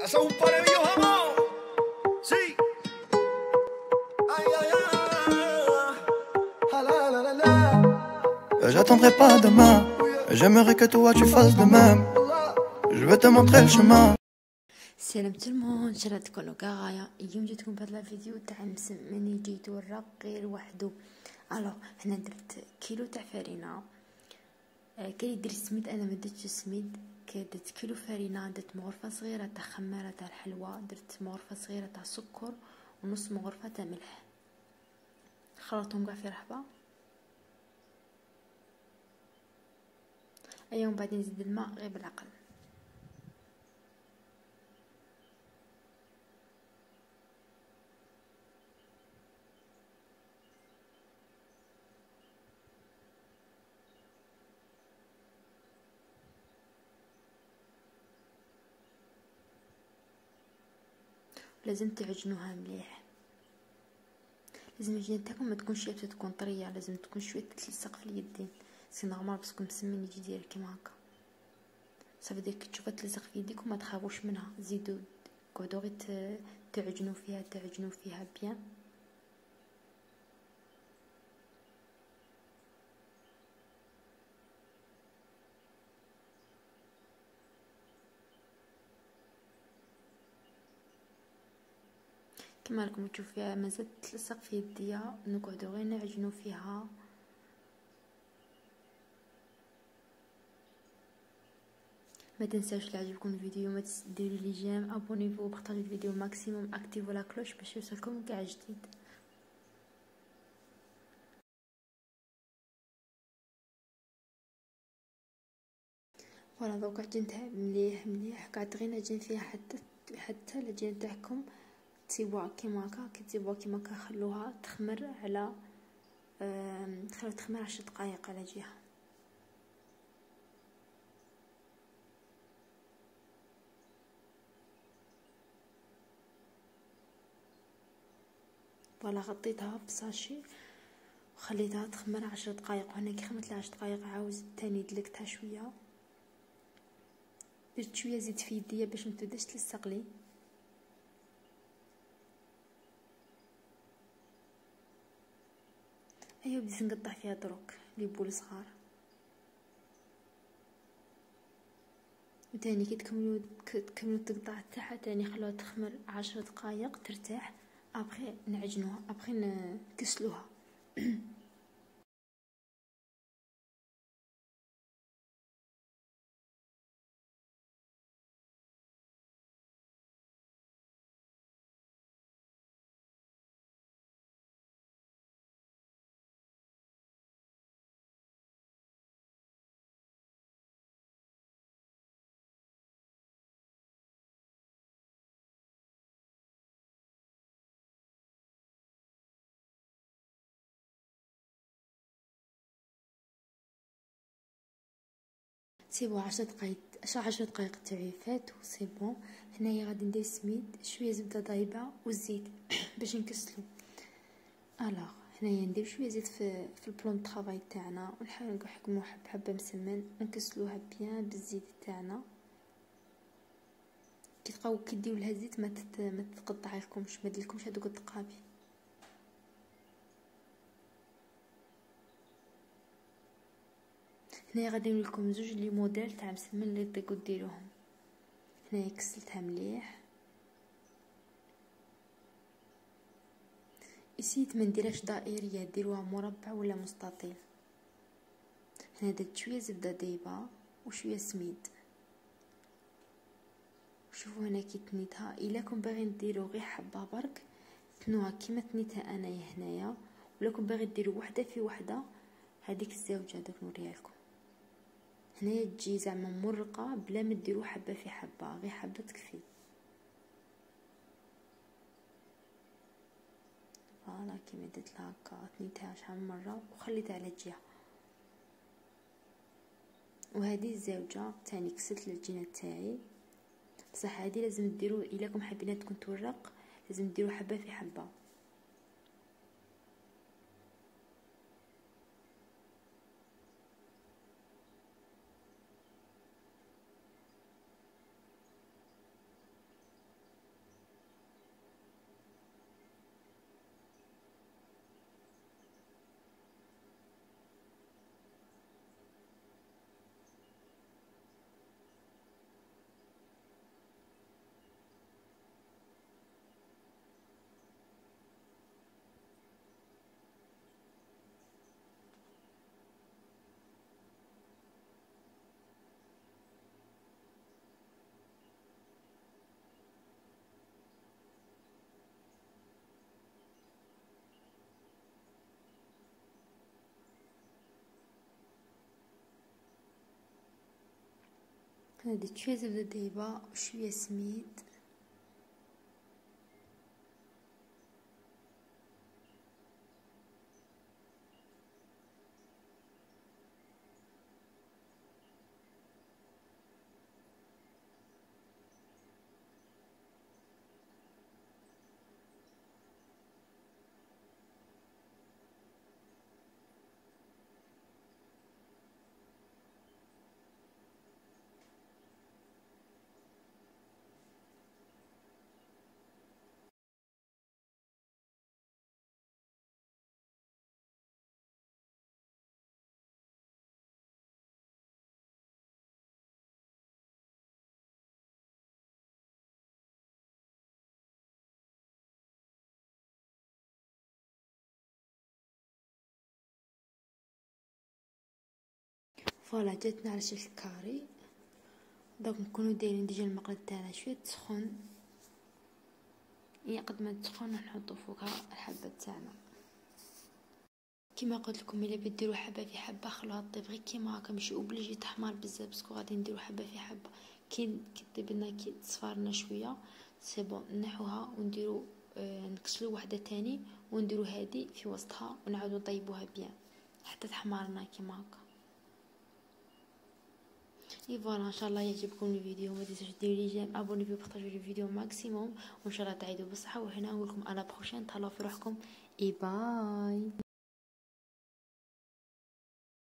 Eso es un parebillo jamón. Sí. Aïe aïe aïe. Ah la la la la. J'attendrai pas demain. J'aimerais que toi tu fasses de même. Je veux te montrer le chemin. سلام تلمون، ان شاء الله تكونوا كاغايا. اليوم جيتكم بهذا الفيديو تاع مسمني جيت ورق غير وحده. الوغ هنا درت كيلو تاع فرينه. كي يدير السميد انا ما درتش السميد، درت كيلو فرينه، درت مغرفه صغيره تاع خماره تاع الحلوى، درت مغرفه صغيره تاع سكر ونص مغرفه تاع ملح. خلطتهم كاع في رحبه. ايوم بعدين نزيد الماء غير بالعقل. لازم تعجنوها مليح، لازم العجينه تاعكم ما تكونش يابسه، تكون طريه، لازم تكون شويه تلصق في اليدين. سي نورمال باسكو مسمن يجي داير كيما هكا. صافي ديك تشوفها تلصق في يديكم ما تخافوش منها، زيدوا قعدوا غير تعجنوا فيها بيان. كما راكم تشوفوا فيها مازال تلصق في يديا، نقعدوا غير نعجنوا فيها. ما تنساوش يعجبكم الفيديو، ما ديروا لي جيم، ابونيفو، بارطاجيو الفيديو ماكسيموم، اكتيفوا لا كلوش باش يوصلكم كاع جديد. فوالا دوك عجنتها مليح قعدت غير نعجن فيها حتى العجينه تاعكم تسيبوها كيما هكا. كي تسيبوها كيما هكا خلوها تخمر على خلوها تخمر 10 دقائق على جهه. فوالا غطيتها بساشي وخليتها تخمر 10 دقائق. وهنا كي خمرت 10 دقائق عاوز تاني دلكتها شويه، درت شويه زيت في يديا باش متبداش تلصق لي. ايوا بديت نقطع فيها دروك لي بول صغار. وتاني كي تكملوا التقطاع تاعها تاني خلوها تخمر 10 دقائق ترتاح. ابخي نعجنوها، ابخي نكسلوها. سيبو 10 دقائق تاعي فاتو سي بون. هنايا غادي ندير سميد، شويه زبده ضايبه والزيت باش نكسلو. الوغ هنايا ندير شويه زيت في البلون طرافاي تاعنا، ونحاول نحكمو حبه مسمن ونكسلوها بيان بالزيت تاعنا. كي تبقاو كديو لها الزيت ما تقطع لكمش، ما ديرلكمش هذوك الدقابي. هنا غادي نقول لكم زوج لي موديل تاع مسمن اللي تقدروا ديروهم. هنا كسلتها مليح. نسيت ما نديرهاش دائريه، ديروها مربع ولا مستطيل. هنا درت شويه زبده دايبه وشويه سميد. شوفوا هنا كي تنيتها، الا كون باغيين ديروا غير حبه برك تنوها كيما تنيتها انايا هنايا، ولا كون باغي ديروا وحده في وحده هذيك الزوجه دوك نوريها لكم. هنايا تجي زعما مرقه بلا ما ديروا حبه في حبه، غير حبه تكفي. فوالا كيما درت لها هكا تنيتها شحال من مره وخليتها على جهه. وهذه الزوجه تاني كسلت العجينه تاعي، بصح هذه لازم ديروا الا كم حابين تكون تورق لازم ديروا حبه في حبه. درت شويه زبده دايبه وشويه سميد. فوالا جاتنا على شكل كاري. دونك نكونو دايرين ديجا المقله تاعنا شويه تسخن، يعني قد ما تسخن نحطو فوقها الحبه تاعنا. كيما قلت لكم الا بديروا حبه في حبه خلوها طيب غير كيما هكا، ماشي اوبليجي تحمر بزاف، باسكو غادي نديروا حبه في حبه. كي طيب لنا كي تصفرنا شويه سي بون نحوها ونديروا نكسلو وحده تاني ونديروا هذه في وسطها ونعاودوا نطيبوها بيان حتى تحمرنا كيما هكا. اي فوالا ان شاء الله يعجبكم الفيديو، ما تنسوش ديروا لي جيم، ابوني وبارطاجيو الفيديو ماكسيموم، وان شاء الله تعيدوا بالصحه. وهنا نقول لكم على بروشين، تهلاو في روحكم. اي باي.